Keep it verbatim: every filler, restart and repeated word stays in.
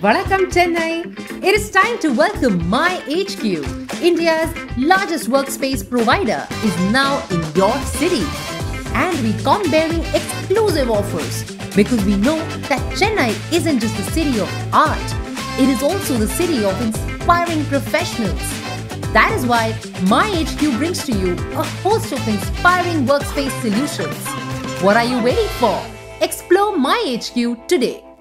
Vanakkam Chennai! It is time to welcome myHQ, India's largest workspace provider, is now in your city. And we come bearing exclusive offers because we know that Chennai isn't just the city of art, it is also the city of inspiring professionals. That is why myHQ brings to you a host of inspiring workspace solutions. What are you waiting for? Explore myHQ today.